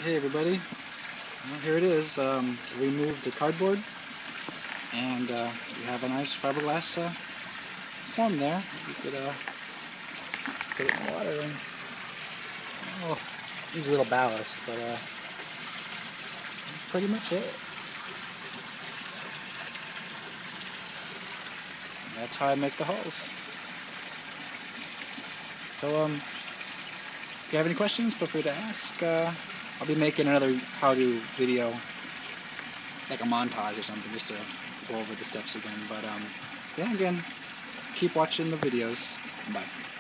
Hey everybody, well, here it is. Removed the cardboard, and we have a nice fiberglass form there. You could put it in the water and use a little ballast, but that's pretty much it. And that's how I make the hulls. So if you have any questions, feel free to ask. I'll be making another how-to video, like a montage or something, just to go over the steps again. But yeah, again, keep watching the videos. Bye.